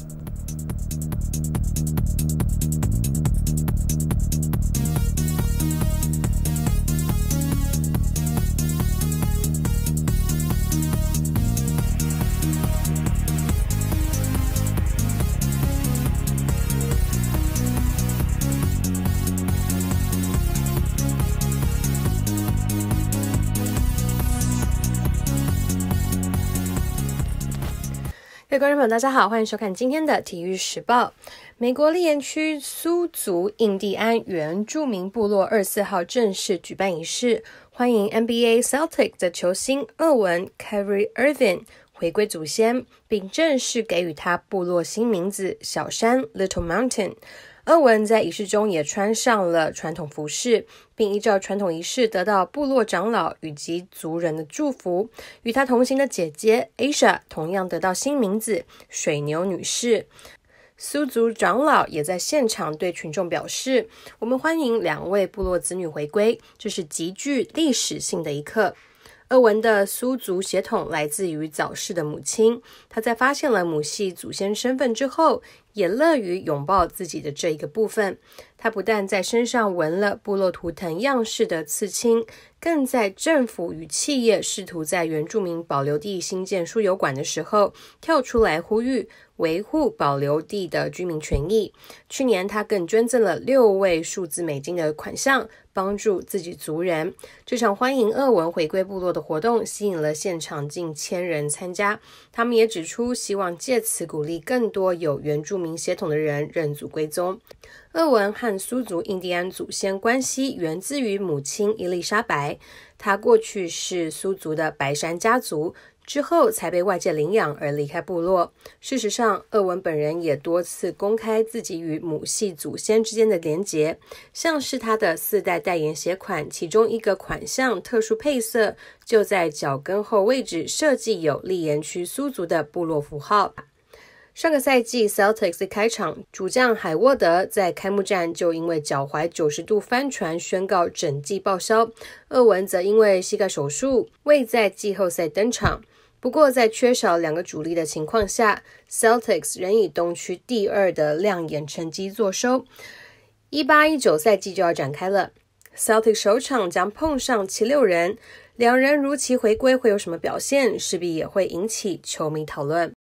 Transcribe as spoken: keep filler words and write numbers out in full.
各位观众朋友大家好，欢迎收看今天的体育时报。美国莉岩区苏族印第安原住民部落二十四号正式举办仪式，欢迎 N B A Celtics 的球星厄文 Kyrie Irving 回归祖先，并正式给予他部落新名字小山 Little Mountain。厄文在仪式中也穿上了传统服饰，并依照传统仪式得到部落长老以及族人的祝福。与他同行的姐姐 Asia 同样得到新名字水牛女士。苏族长老也在现场对群众表示，我们欢迎两位部落子女回归，这是极具历史性的一刻。厄文的苏族血统来自于早逝的母亲，他在发现了母系祖先身份之后，也乐于拥抱自己的这一个部分。他不但在身上纹了部落图腾样式的刺青，更在政府与企业试图在原住民保留地新建输油管的时候，跳出来呼吁维护保留地的居民权益。去年他更捐赠了六位数字美金的款项，帮助自己族人。这场欢迎厄文回归部落的活动吸引了现场近千人参加，他们也指出希望借此鼓励更多有原住民血统的人认祖归宗。厄文和苏族印第安祖先关系源自于母亲伊丽莎白，她过去是苏族的白山家族，之后才被外界领养而离开部落。事实上，厄文本人也多次公开自己与母系祖先之间的连结，像是他的四代代言鞋款，其中一个款项特殊配色就在脚跟后位置设计有莉岩区苏族的部落符号。上个赛季 Celtics 开场，主将海沃德在开幕战就因为脚踝九十度翻船宣告整季报销，厄文则因为膝盖手术未在季后赛登场。不过在缺少两个主力的情况下， Celtics 仍以东区第二的亮眼成绩作收。一八一九赛季就要展开了， Celtics 首场将碰上七六人，两人如期回归会有什么表现，势必也会引起球迷讨论。